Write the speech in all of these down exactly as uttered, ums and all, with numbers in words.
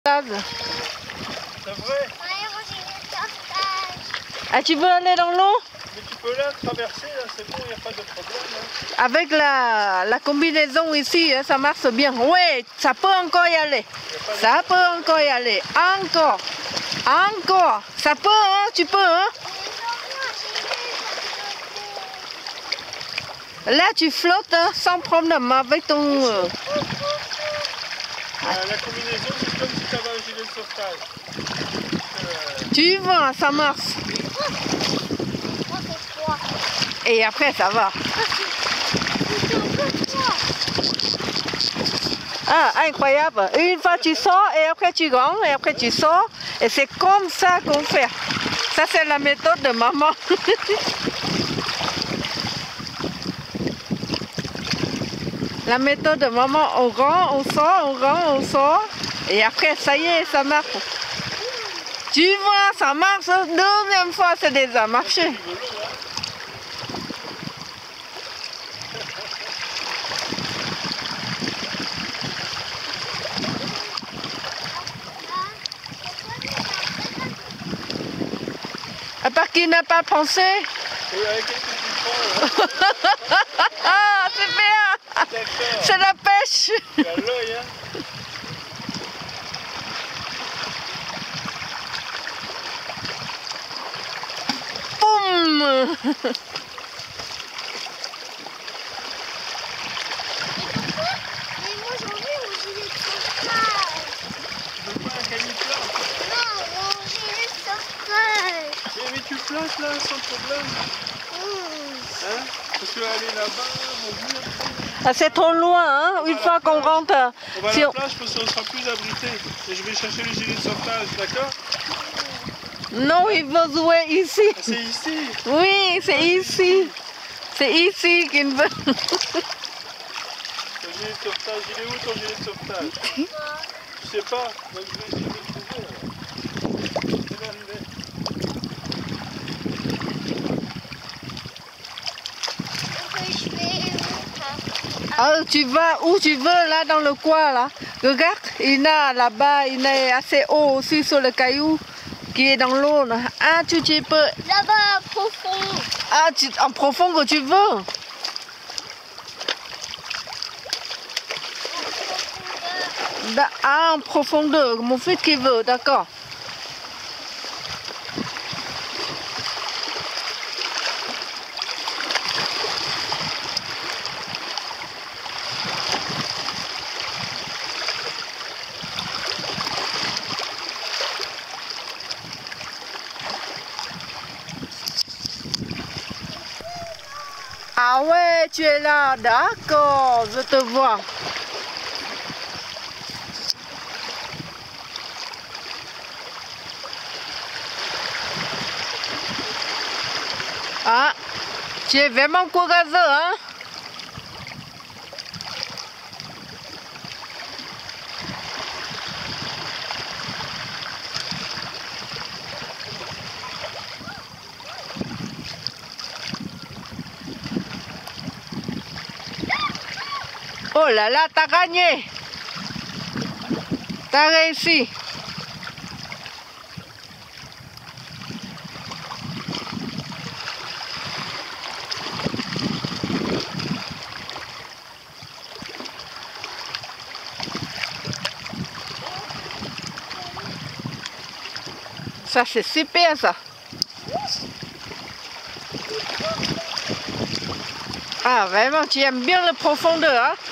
C'est vrai? Ouais, moi j'ai le sauvetage. Ah, tu veux aller dans l'eau? Mais tu peux là traverser, là, c'est bon, il n'y a pas de problème. Hein. Avec la, la combinaison ici, hein, ça marche bien. Oui, ça peut encore y aller. Ça peut encore y aller. Encore. Encore. Ça peut, hein, tu peux, hein. Là, tu flottes hein, sans problème avec ton... Euh... Euh, la combinaison, c'est comme si tu avais un gilet de sauvetage. Euh... Tu vois, ça marche. Moi c'est froid. Et après, ça va. C'est un peu froid. Ah, incroyable. Une fois tu sors et après tu rentres et après tu sors. Et c'est comme ça qu'on fait. Ça, c'est la méthode de maman. La méthode de maman, on rentre, on sort, on rentre, on sort. Et après, ça y est, ça marche. Tu vois, ça marche. Deuxième fois, c'est déjà marché. À part qui n'a pas pensé. Et avec quelques petits points, Ah, c'est bien. C'est la pêche. tu as l'œil, hein. Boum. Mais moi j'en ai mon gilet de sauvetage. Tu veux pas un canicule? Non, mon gilet de sauvetage. Eh, mais tu places là sans problème. Mmh. Hein? Parce que aller là-bas, mon Dieu. Ah, c'est trop loin, hein. Une fois qu'on rentre. On va à Si la on... plage parce qu'on sera plus abrité. Et je vais chercher le gilet de sauvetage, d'accord? Non, il veut jouer ici. Ah, c'est ici. Oui, c'est ici. C'est ici qu'il veut. Ton gilet de sauvetage, il est où ton gilet de sauvetage? Tu sais pas? Donc je vais essayer de le trouver. Alors. C'est là, il est. Je vais où? Ah, tu vas où tu veux, là, dans le coin, là. Regarde, il y a là-bas, il est assez haut aussi sur le caillou qui est dans l'eau, là. Ah, tu, tu peux... Là-bas, profond. Ah, tu... en profond que tu veux. Da- Ah, en profondeur, mon fils qui veut, d'accord. Ah ouais, tu es là, d'accord, je te vois. Ah, tu es vraiment courageux, hein? Oh là là, t'as gagné! T'as réussi! Ça c'est super ça! Ah vraiment, tu aimes bien la profondeur, hein?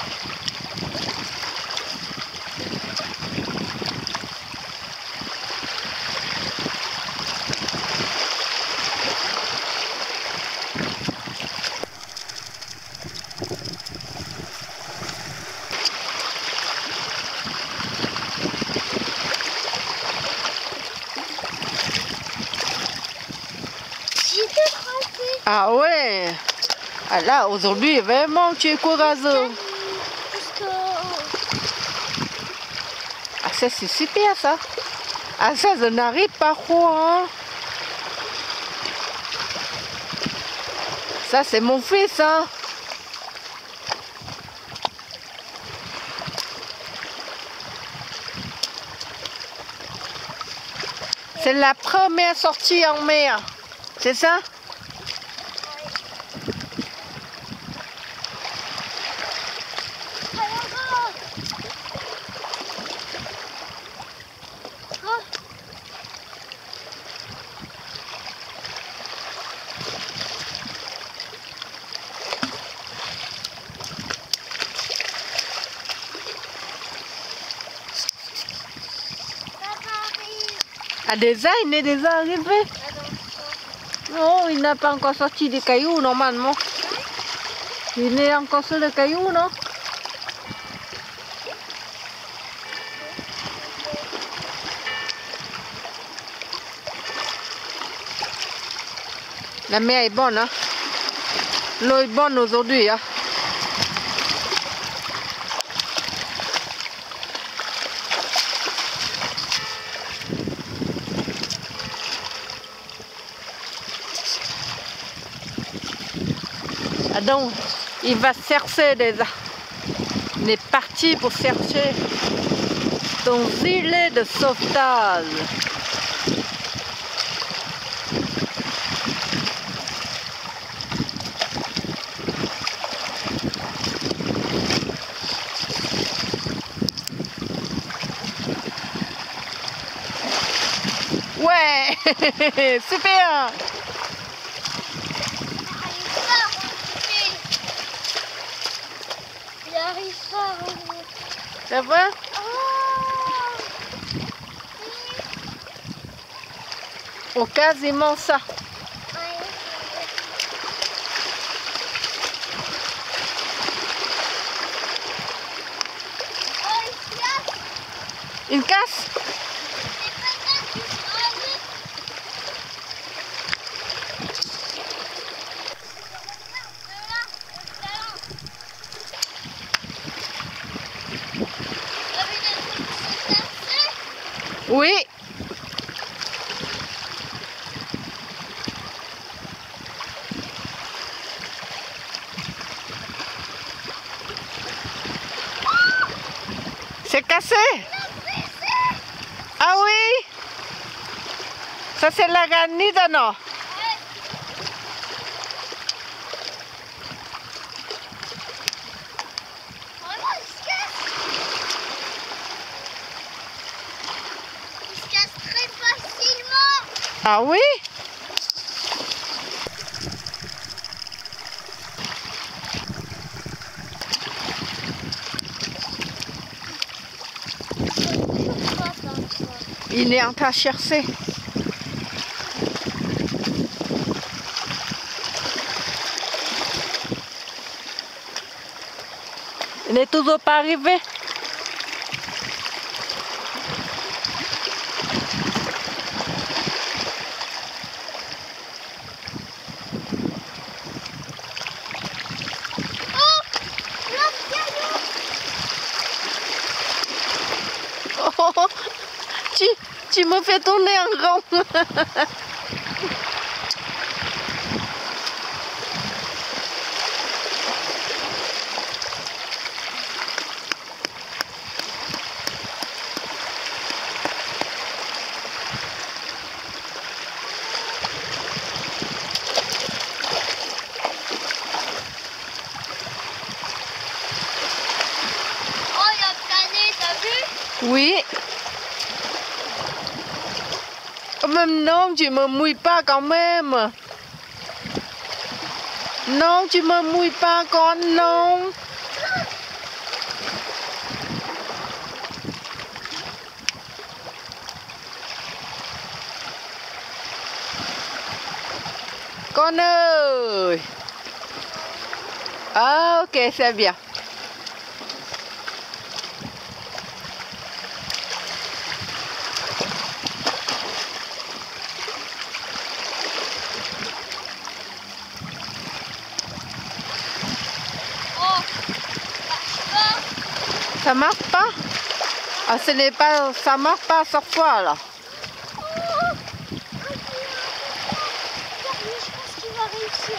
Ah ouais! Ah là, aujourd'hui, vraiment, tu es courageux. Ah ça, c'est super ça. Ah ça, je n'arrive pas quoi. Hein. Ça, c'est mon fils, hein. C'est la première sortie en mer. C'est ça? Ah, déjà, il est déjà arrivé. Non, il n'a pas encore sorti des cailloux normalement. Il est encore sur les cailloux, non? La mer est bonne, hein? L'eau est bonne aujourd'hui, hein? Ah donc, il va chercher déjà. Il est parti pour chercher ton gilet de sauvetage. Ouais, super. Il arrive pas à revenir. Ça va? Oh, Oh, quasiment ça. Une casse? Oui. C'est cassé? Ah oui? Ça c'est la granite, non? Ah oui? Il est en train de chercher. Il n'est toujours pas arrivé. Oh, tu, tu me fais tourner en rond. Oui. Même non, tu me mouilles pas quand même. Non, tu me mouilles pas encore, non. Con ơi. Ah, ok, c'est bien. Ça marche pas? Ah, ce n'est pas, ça marche pas cette fois là. Je pense qu'il va réussir.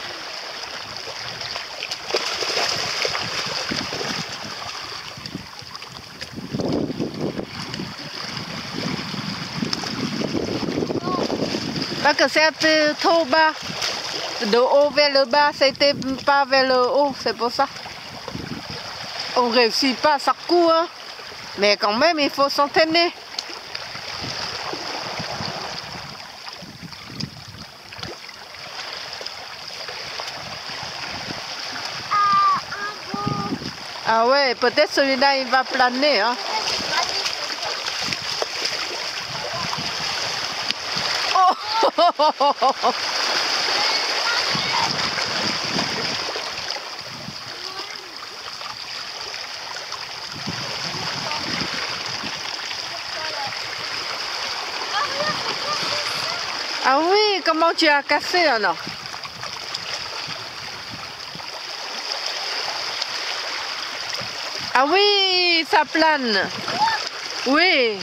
Parce que c'est un peu trop bas. De haut vers le bas, c'était pas vers le haut, c'est pour ça. On ne réussit pas ça coup, hein. Mais quand même, il faut s'entraîner. Ah, un beau. Ah ouais, peut-être celui-là, il va planer, hein. Oh. Ah oui, comment tu as cassé alors? Ah oui, ça plane. Oui.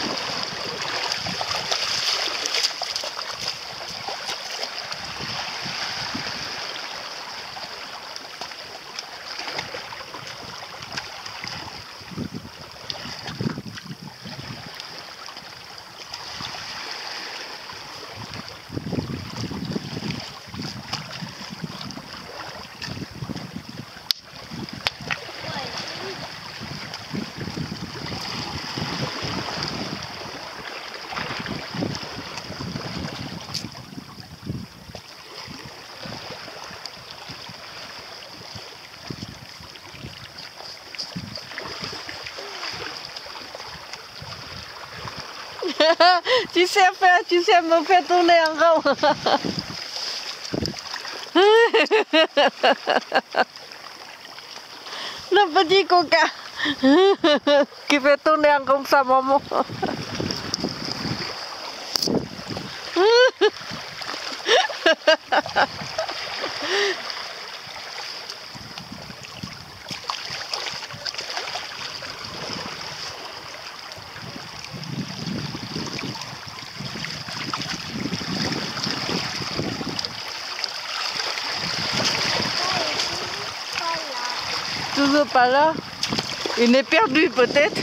Tu sais faire, tu sais me faire tourner en rond. Le petit coca qui fait tourner en rond sa maman. Toujours pas là. Il est perdu peut-être.